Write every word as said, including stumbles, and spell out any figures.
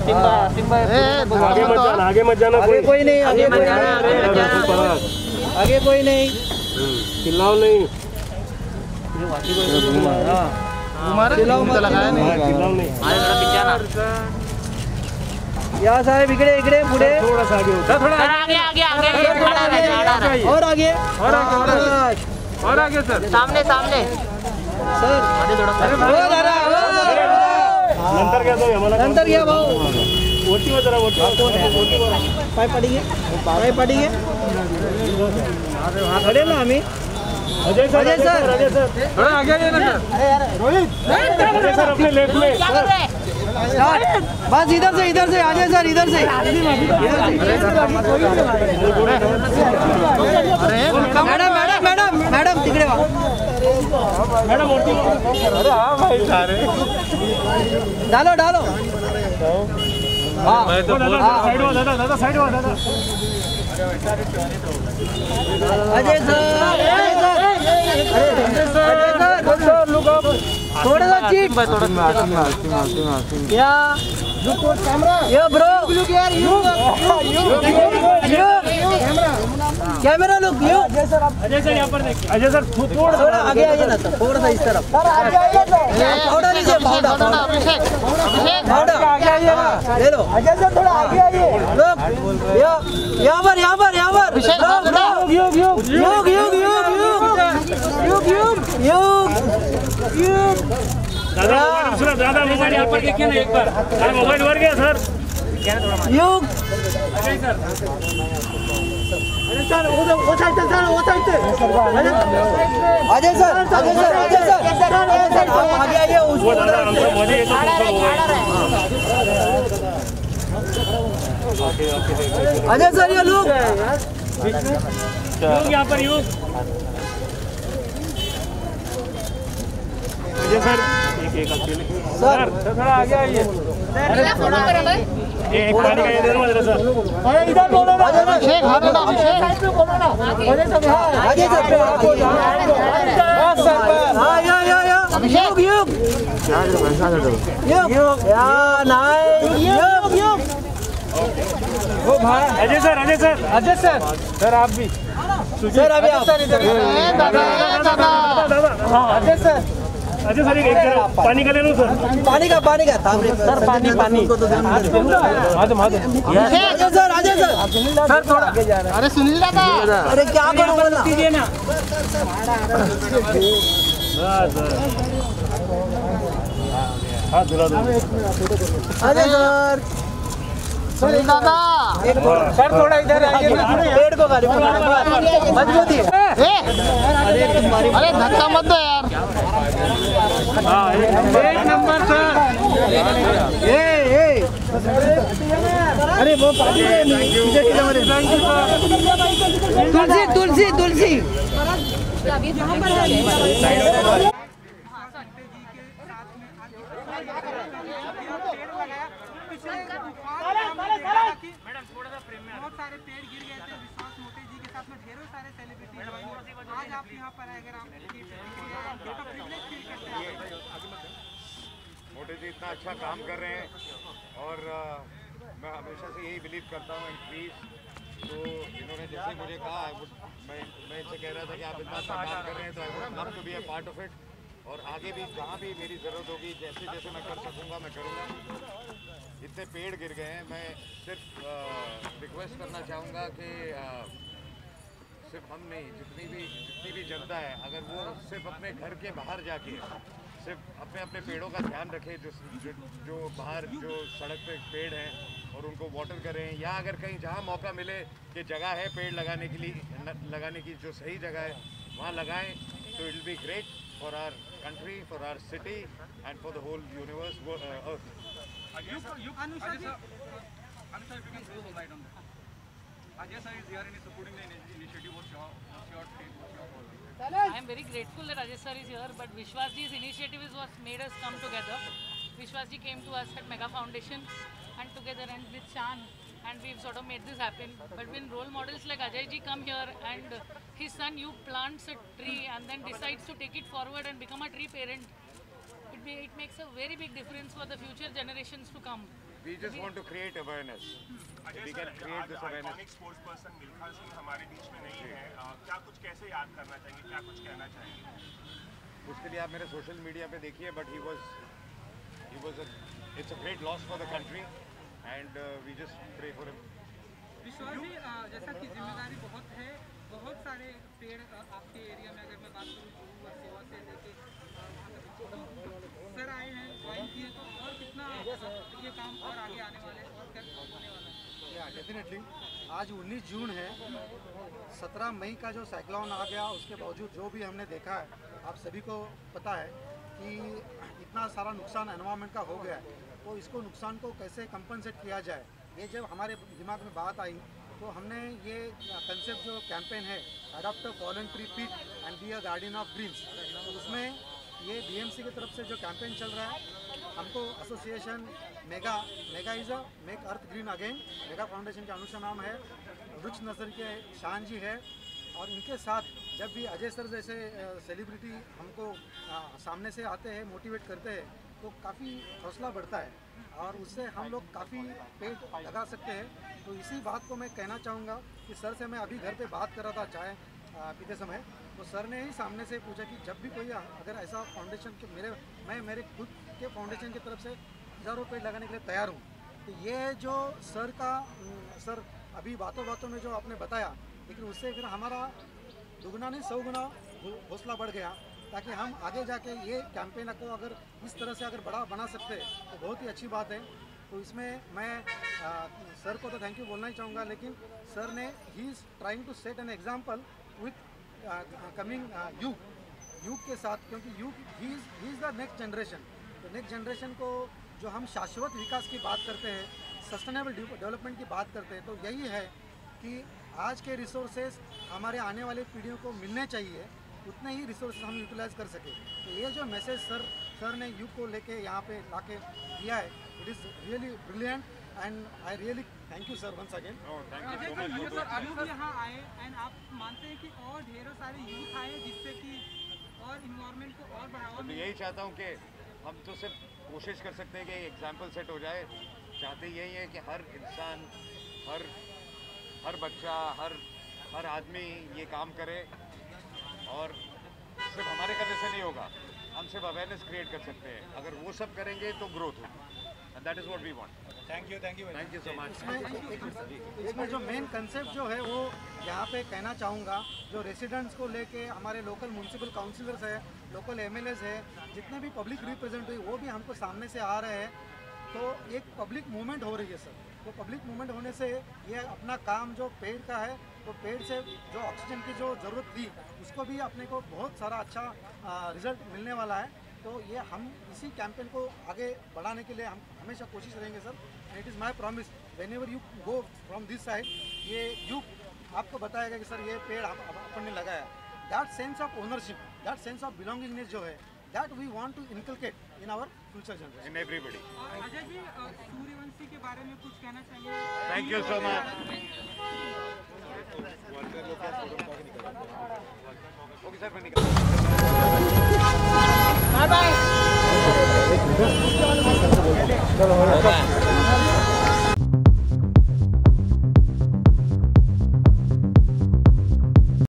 Simba Simba आगे मत जाना, आगे मत जाना, आगे कोई नहीं, आगे कोई नहीं, आगे कोई नहीं, चिल्लाओ नहीं, चिल्लाओ मत, चिल्लाओ नहीं। या साहेब इकडे इकडे पुढे थोड़ा सा आगे होता, थोड़ा आगे आगे आगे और आगे और आगे और आगे सर, सामने सामने सर ओ दादा नंतर घ्या तुम्ही आम्हाला, नंतर घ्या भाऊ, वरती वर जरा, वरती पाय पडिगे पाय पडिगे खड़े ना आम्ही Ajay sir, Ajay sir, Ajay sir थोड़ा आगे आइए ना सर, रोहित अजय सर अपने लेफ्ट में, बस इधर से इधर से अजय सर इधर से, मैडम मैडम मैडम मैडम तिकडे वा, मैडम वरती, अरे हाँ भाई सारे डालो डालो, हाँ साइड वा दादा, दादा साइड वा दादा, Ajay sir Ajay sir Ajay sir look up, थोड़ा सा चीप या या bro camera look you, Ajay sir यहाँ पर देखिए, अजय सर थोड़ा थोड़ा आगे आइए ना सर, थोड़ा सा इस तरफ, पाउडर लीजिए, पाउडर पाउडर आगे आइए ना, ले लो अजय सर थोड़ा आगे आइए, लोग यहाँ पर यहाँ पर यहाँ पर योग योग योग योग योग योग योग योग योग, दादा मोबाइल सुना, दादा मोबाइल यहाँ पर देखिए ना एक बार, अरे मोबाइल वर गया सर, योग अजय सर, अजय सर वो साइड से सर वो साइड से Ajay sir Ajay sir Ajay sir Ajay sir आगे आइए उसको, दादा हमको बॉडी एक अजय सर ये लोग योग यहाँ पर योग, अजय सर एक एक अकेले सर, थोड़ा आगे आइए, एक पानी का ये दे दो मुझे सर, अरे इधर बोलो ना अभिषेक, हाथ उठा अभिषेक, अजय सर अजय सर बस सर, हाँ या या या योग योग योग या नाइस योग योग, ओ भाई Ajay sir, Ajay sir, Ajay sir, sir आप भी, सर अभी आप सर इधर अजय सर, अजय सर एक जरा पानी का ले लो सर, पानी का पानी का सर, पानी पानी Ajay sir Ajay sir sir थोड़ा, अरे सुनील दादा, अरे क्या करूँ बोलना, हाथ धुला दो अजय सर सुनील दादा, सर थोड़ा इधर आइए, पेड़ को गाड़ी मजबूती है, अरे धक्का मत दो यार, एक नंबर सर, ए ए अरे वो पानी तुलसी तुलसी तुलसी बहुत सारे पेड़ गिर गए थे, विश्वास मोटे जी के साथ में ढेरों सारे सेलिब्रिटी, आज आप यहाँ पर अगर आप प्रिविलेज फील करते हैं, मोटे जी इतना अच्छा काम कर रहे हैं और आ, मैं हमेशा से यही बिलीव करता हूँ इन ट्रीज, तो इन्होंने जैसे मुझे कहा मैं मैं इनसे कह रहा था कि आप इतना अच्छा काम कर रहे हैं तो I would love to be a part of it, और आगे भी जहाँ भी मेरी ज़रूरत होगी जैसे जैसे मैं कर सकूँगा मैं करूँगा। इतने पेड़ गिर गए हैं, मैं सिर्फ रिक्वेस्ट करना चाहूँगा कि आ, सिर्फ हम नहीं, जितनी भी जितनी भी जनता है, अगर वो सिर्फ अपने घर के बाहर जाके सिर्फ अपने अपने पेड़ों का ध्यान रखें, जो जो, जो बाहर जो सड़क पे पेड़ हैं और उनको वाटर करें, या अगर कहीं जहाँ मौका मिले कि जगह है पेड़ लगाने के लिए लगाने की जो सही जगह है वहाँ लगाएं, तो it will be great for our country, for our city and for the whole universe, uh, earth. You, you, Anusha sir, Anusha, if you can throw some light on that. Ajay sir is here and is supporting the initiative. What's your, what's your take? What's your call? I am very grateful that Ajay sir is here, but Vishwasji's initiative is what made us come together. Vishwasji came to us at Mega Foundation and together and with Shan, and we've sort of made this happen. But when role models like Ajay ji come here and his son you plants a tree and then decides to take it forward and become a tree parent, it, be, it makes a very big difference for the future generations to come. we just want to create awareness. We can create this awareness. Iconic sports person Milkha Singh हमारे बीच में नहीं है, अ, क्या कुछ कैसे याद करना चाहेंगे, क्या कुछ कहना चाहेंगे? उसके लिए आप मेरे सोशल मीडिया पे देखिए, but he was he was a it's a great loss for the country and uh, we just pray for him. विश्वास जी, अ, जैसा कि जिम्मेदारी बहुत है, बहुत सारे पेड़ अ, आपके एरिया में अगर मैं बात करूँ युवा सेवा से लेके अ, वहाँ तक, तो सर आए हैं, ज्वाइन किए, तो और कितना अ, ये काम और आगे आने वाले और क्या होने वाला है? या डेफिनेटली आज उन्नीस जून है, सत्रह मई का जो साइक्लोन आ गया उसके बावजूद जो भी हमने देखा है, आप सभी को पता है कि इतना सारा नुकसान एनवायरनमेंट का हो गया है, तो इसको नुकसान को कैसे कंपनसेट किया जाए, ये जब हमारे दिमाग में बात आई तो हमने ये कंसेप्ट जो कैंपेन है adopt a fallen tree pick and be a guardian of dreams, तो उसमें ये बीएमसी की तरफ से जो कैंपेन चल रहा है, हमको association mega mega is a make earth green again, mega foundation के अनुसार नाम है, वृक्ष नर्सरी के शान जी है, और इनके साथ जब भी अजय सर जैसे सेलिब्रिटी हमको आ, सामने से आते हैं, मोटिवेट करते हैं, तो काफ़ी हौसला बढ़ता है और उससे हम लोग काफ़ी पेड़ लगा सकते हैं। तो इसी बात को मैं कहना चाहूँगा कि सर से मैं अभी घर पे बात कर रहा था चाय पीते समय, तो सर ने ही सामने से पूछा कि जब भी कोई अगर ऐसा फाउंडेशन के मेरे मैं मेरे खुद के फाउंडेशन की तरफ से हज़ारों पेड़ लगाने के लिए तैयार हूँ। तो ये जो सर का सर अभी बातों बातों में जो आपने बताया, लेकिन उससे फिर हमारा दुगना नहीं सौ गुना हौसला बढ़ गया, ताकि हम आगे जाके ये कैंपेन को अगर इस तरह से अगर बड़ा बना सकते हैं तो बहुत ही अच्छी बात है। तो इसमें मैं आ, सर को तो थैंक यू बोलना ही चाहूँगा, लेकिन सर ने he is trying to set an example with coming youth youth के साथ, क्योंकि youth he is he is the next generation. तो नेक्स्ट जनरेशन को जो हम शाश्वत विकास की बात करते हैं, सस्टेनेबल डेवलपमेंट की बात करते हैं, तो यही है कि आज के रिसोर्सेज हमारे आने वाले पीढ़ियों को मिलने चाहिए, उतने ही रिसोर्सेज हम यूटिलाइज कर सकें। तो ये जो मैसेज सर सर ने यूथ को लेके यहाँ पे लाके दिया है, it is really brilliant and I really thank you sir once again. Ajay ji, ये सर अनूप यहाँ आए एंड आप मानते हैं कि और ढेरों सारे यूथ आए जिससे कि और इन्वायरमेंट को और बढ़ावा तो यही चाहता हूँ कि हम तो सिर्फ कोशिश कर सकते हैं कि एग्जाम्पल सेट हो जाए। चाहते यही है कि हर इंसान, हर हर बच्चा, हर हर आदमी ये काम करे, और सिर्फ हमारे करने से नहीं होगा, हम सिर्फ अवेयरनेस क्रिएट कर सकते हैं। अगर वो सब करेंगे तो ग्रोथ होगी, and that is what we want. Thank you thank you thank you so much. इसमें इसमें जो मेन कंसेप्ट जो है वो यहाँ पे कहना चाहूँगा, जो रेसिडेंट्स को लेके हमारे लोकल म्यूनसिपल काउंसिलर्स है, लोकल एमएलएज है, जितने भी पब्लिक रिप्रेजेंटेटिव वो भी हमको सामने से आ रहे हैं, तो एक पब्लिक मूवमेंट हो रही है सर। तो पब्लिक मूवमेंट होने से ये अपना काम जो पेड़ का है, तो पेड़ से जो ऑक्सीजन की जो ज़रूरत थी उसको भी अपने को बहुत सारा अच्छा रिजल्ट मिलने वाला है। तो ये हम इसी कैंपेन को आगे बढ़ाने के लिए हम हमेशा कोशिश रहेंगे sir. It is my promise, whenever you go from this side, ये यू आपको बताएगा कि सर ये पेड़ आप, आप, अपन ने लगाया। That sense of ownership, that sense of belongingness जो है, that we want to inculcate in our future generation, in everybody. Ajay ji, uh, Suryavanshi के बारे में कुछ कहना चाहिए? Thank you so much. Okay sir, मैं निकल बाय बाय।